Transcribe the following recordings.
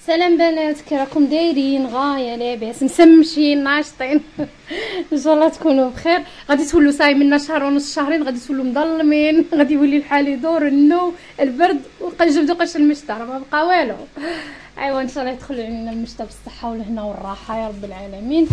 سلام بنات، كي راكم دايرين؟ غايه لاباس، مسمشين ناشطين ان شاء الله تكونوا بخير. غادي تولوا صايمين شهر ونص شهرين، غادي تولوا مظلمين، غادي يولي الحال يدور النو البرد وقنجبدوا قش المشطه، راه ما بقى والو. ايوا ان شاء الله يدخل علينا المشطه بالصحه والهنا والراحه يا رب العالمين.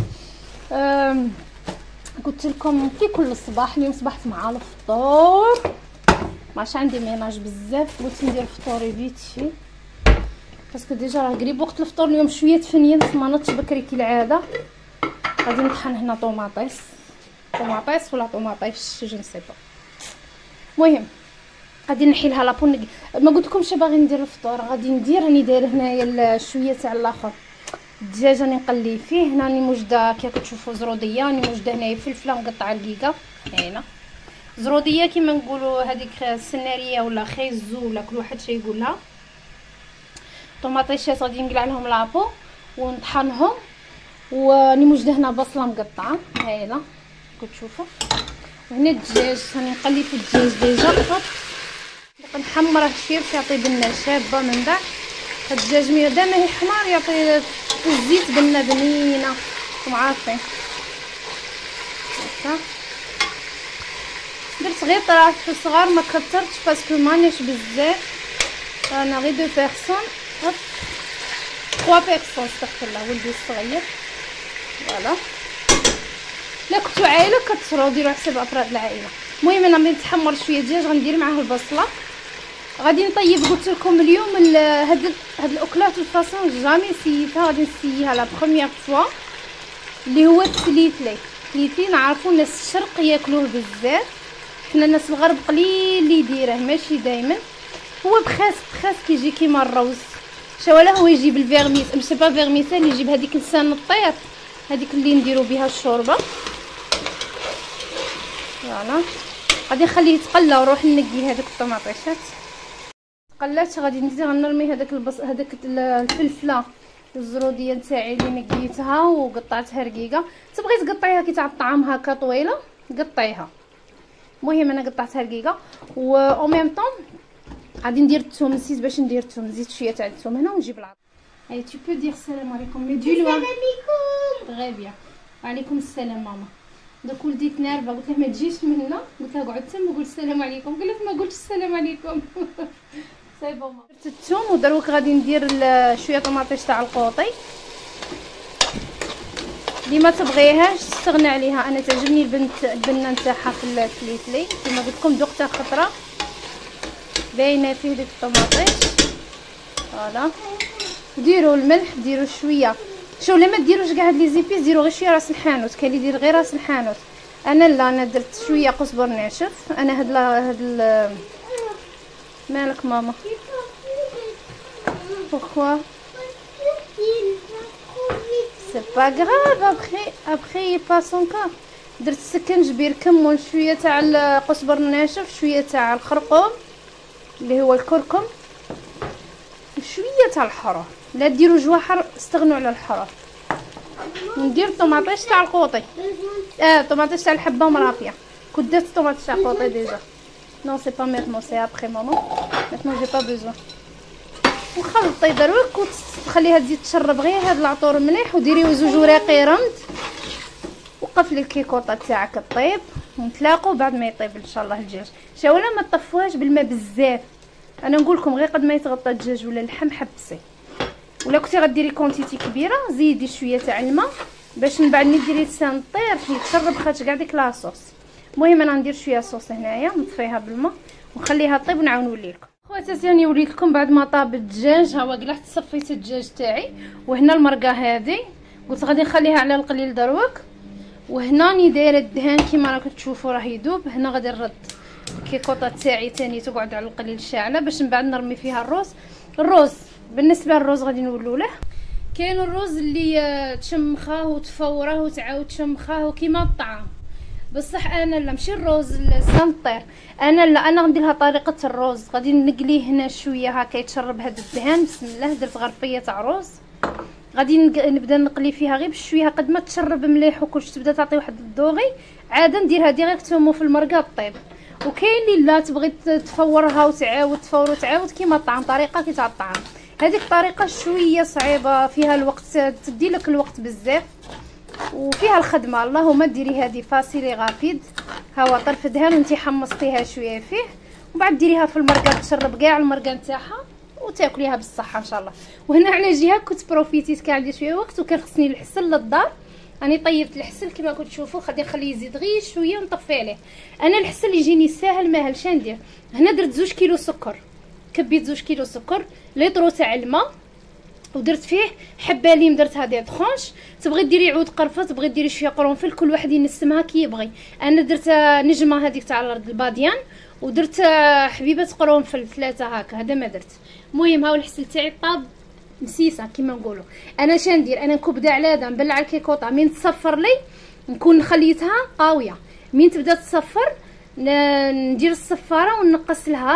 قلت لكم كي كل صباح، اليوم صبحت مع الفطور، ماش عندي ميناج بزاف، قلت ندير فطوري فيتشي باسكو ديجا راه قريب وقت الفطور. اليوم شويه تفنيت، ما نضتش بكري كالعاده. غادي نطحن هنا طوماطيس ولا طوماطيش جو نسي با. المهم غادي نحي لها لابو. ما قلت لكمش باغي ندير الفطور، غادي ندير راني دايره هنايا شويه تاع الاخر الدجاج راني نقلي فيه. هنا راني موجده كي كتشوفوا زروديه، راني موجده هنايا فلفله مقطعه رقيقه، هنا زروديه كيما نقولوا هذيك السناريه ولا خيزو ولا كل واحد شي يقولها. طوماطيشات غادي نقلع لهم لابو ونطحنهم، وراني موجده هنا بصله مقطعه هايله كتشوفوا. وهنا الدجاج راني نقلي في الدجاج ديجا، باقي نحمره شويه باش يعطي بنه شابه من بعد. الدجاج مادام هي حمار يعطي في الزيت بنه بنينه، راكم عارفين. هكا درت غير طراف صغار، ما كثرتش باسكو مانيش بزاف، انا غير دو بيرسون، هوب 3 بيرسون استغفر الله، ولدي الصغير. فوالا لا كنتو عائله كتصرو ديروا حساب افراد العائله. المهم انا غادي نتحمر شويه دجاج، غندير معاه البصله، غادي نطيب. قلت لكم اليوم هاد الاكلات الفاصون جامي سيتها، غادي نسيها لا بروميير فوا، اللي هو التليتلي. نعرفوا الناس الشرق ياكلوه بزاف، حنا الناس الغرب قليل اللي يديره، ماشي دائما. هو بخاس كيجي كيما الروز، ولا هو يجيب الفيرميس ماشي با فيرميسيل، يجيب هذيك لسان الطير، هذيك اللي نديرو بها الشوربه. فوالا غادي نخليه يتقلى ونروح نقي هذوك الطماطيشات. قلات غادي غنرمي هذاك هذاك الفلفله الزروديه نتاعي اللي نقيتها وقطعتها رقيقه. تبغي تقطعيها كي تاع الطعام هكا طويله قطعيها، المهم انا قطعتها رقيقه. و او ميم طون غادي ندير الثوم، نسيت باش ندير الثوم، زيت شويه تاع الثوم هنا ونجيب العطر. اي تو بو دير السلام عليكم مي دو لوا. السلام عليكم. غير بيان. وعليكم السلام ماما. دوك ولدي تنرفا، قلت له ما تجيش من هنا، قلت له قعد تما وقول السلام عليكم، قال لك ما قلتش السلام عليكم. صاي بون. درت الثوم ودروك غادي ندير شويه طماطيش تاع القوطي اللي ما تبغيهاش تستغنى عليها. انا تعجبني البنه نتاعها في الفليفلي كما قلت لكم، ذقتها خطره باينه فيه ديك الطماطيش. فوالا ديروا الملح، ديروا شويه، شو لما ديروش كاع هاد لي زيبيس، ديروا غير شويه راس الحانوت، كاين اللي يدير غير راس الحانوت. انا لا، انا درت شويه قزبر ناشف. انا هاد مالك ماما؟ pourquoi c'est pas grave, après il passe encore. درت سكنجبير، كمون، شويه تاع القزبر الناشف، شويه تاع الخرقوم اللي هو الكركم، شويه تاع الحرور. لا ديروا جواحر، استغنوا على الحرور. ندير طوماطيش تاع القوطي، طوماطيش تاع الحبه مرابيه. كنت درت طوماطيش تاع القوطي ديجا. نو سي با ميتنون، سي ابري ماما، ميتنون جي با بوزوان. وخلطي دروك وتخليها تزيد تشرب غير هاد العطور مليح، وديري زوج وراقي رمد، وقفلي الكيكوطه تاعك طيب، ونتلاقوا بعد ما يطيب ان شاء الله الدجاج. ولا ما تطفوهاش بالماء بزاف، انا نقول لكم غير قد ما يتغطى الدجاج ولا اللحم حبسي. ولا كنتي غديري كونتيتي كبيره زيدي شويه تاع الماء باش من بعد ملي ديري لسان الطير يتشرب خاطر كاع ديك لاصوص. المهم انا ندير شويه صوص هنايا نطفيها بالماء ونخليها طيب ونعاود نولي لكم. خواتاتي راني وريت لكم بعد ما طاب الدجاج، ها هو قلعت صفيت الدجاج تاعي. وهنا المرقه هذه قلت غادي نخليها على القليل دروك. وهنا راني دايره الدهان كيما راكم تشوفوا راه يذوب. هنا غادي نرد الكيكوطه تاعي ثاني تقعد على القليل شاعله باش من بعد نرمي فيها الروز. بالنسبه للروز غادي نقولوا له كاين الروز اللي تشمخاه وتفوره وتعاود تشمخاه كيما الطعام، بصح انا لا، ماشي الروز لسان الطير، انا لا، انا غندير لها طريقه الروز. غادي نقليه هنا شويه هكا يتشرب هذا الدهان. بسم الله، درت غرفيه تاع روز، غادي نبدا نقلي فيها غير بشويه قد ما تشرب مليح وكلشي تبدا تعطي واحد الدوغي. عاده نديرها ديريكت في المرقه طيب. وكاين اللي لا تبغي تفورها وتعاود تفور وتعاود كيما الطعام، طريقه كي تاع الطعام. هذيك الطريقه شويه صعيبه، فيها الوقت، تدي لك الوقت بزاف وفيها الخدمه. اللهم ديري هذه فاسيلي غابيد. ها هو طرف دهان وانتي حمصتيها شويه فيه، وبعد ديريها في المرقه تشرب كاع المرقه نتاعها وتاكليها بالصحه ان شاء الله. وهنا على جهه كنت بروفيتيت، كان عندي شويه وقت وكان خصني الحسل للدار. راني طيبت الحسل كما كنت تشوفوا، غادي نخليه يزيد غير شويه ونطفي عليه. انا الحسل يجيني ساهل ماهل. شندير هنا درت 2 كيلو سكر، كبيت 2 كيلو سكر، ليطرو تاع الماء، ودرت فيه حبه ليم درتها دي طخونش. تبغي ديري عود قرفه، تبغي ديري شويه قرنفل، كل واحد ينسمها كي يبغي. انا درت نجمه هذيك تاع الارض الباديان، ودرت حبيبه قرنفل 3 هكا، هذا ما درت. المهم هاو الحسل تاعي طاب مسيسه كيما نقولوا. انا شندير، انا نكبدا على هذا، نبلع الكيكوطه من تصفر لي، نكون خليتها قاويه. من تبدا تصفر ندير الصفاره ونقص لها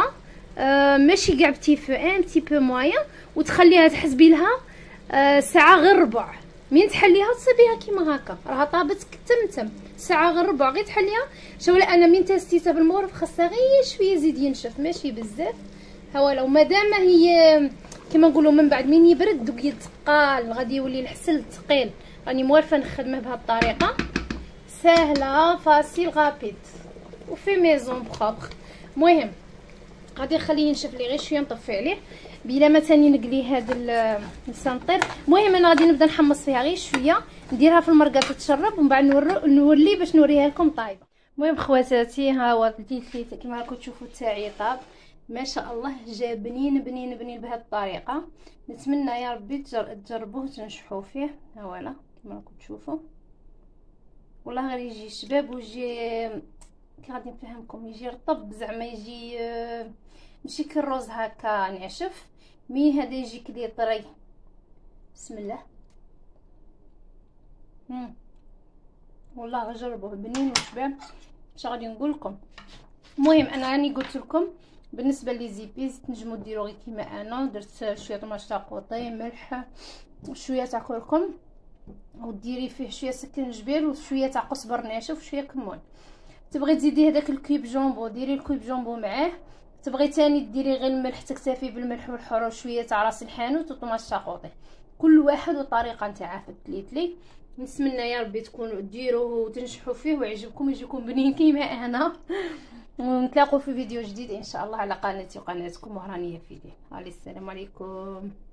ماشي كاع بتي فو، ان بتي بو مويا، وتخليها تحسبي لها ساعه غير ربع. من تحليها تصيبيها كيما هكا، راها طابت تمتم ساعه غير ربع. غير تحليها. شوفي انا من تستيتها بالمغرب خاصها غير شويه يزيد ينشف، ماشي بزاف. هو لو مادام هي كما نقولوا من بعد من يبرد دوك يتقال، غادي يولي الحسل ثقيل. راني موالفه نخدمه بهذه الطريقه سهله فاسيل غابيد وفي ميزون بروبر. المهم غادي نخليه ينشف لي غير شويه، نطفي عليه بلا ما ثاني نقلي هذا السنطير. المهم انا غادي نبدا نحمص فيها غير شويه، نديرها في المرقه تتشرب، ومن بعد نولي باش نوريها لكم طايبه. المهم خواتاتي ها هو بديت كما راكم تشوفوا تاعي طاب ما شاء الله، جا بنين بنين بنين بهذه الطريقه. نتمنى يا ربي تجربوه تنجحوا فيه. ها هو كما راكم تشوفوا، والله غير يجي شباب ويجي كي غادي نفهمكم، يجي رطب زعما، يجي ماشي كالروز هكا ناشف، مي هذا يجي كلي طري. بسم الله. والله غير جربوه بنين وشباب. اش غادي نقول لكم؟ المهم انا راني قلت لكم بالنسبه لي زيبيز تنجموا ديروا غير كيما انا. درت شويه طماط تاع قوطي، ملح، وشويه تاع كركم، وديري فيه شويه سكنجبير وشويه تاع قزبر ناشف وشويه كمون. تبغي تزيدي هذاك الكيب جامبو ديري الكيب جامبو معاه. تبغي تاني ديري غير الملح، تكتفي بالملح والحار وشويه تاع راس الحانوت وطماط شاقوطي، كل واحد والطريقه نتاعها في التليتلي. نتمنى يا ربي تكونوا ديروه وتنجحوا فيه ويعجبكم، يجيكم بنين كيما انا. ونتلاقوا في فيديو جديد ان شاء الله على قناتي وقناتكم وهرانيه فيديو. السلام عليكم.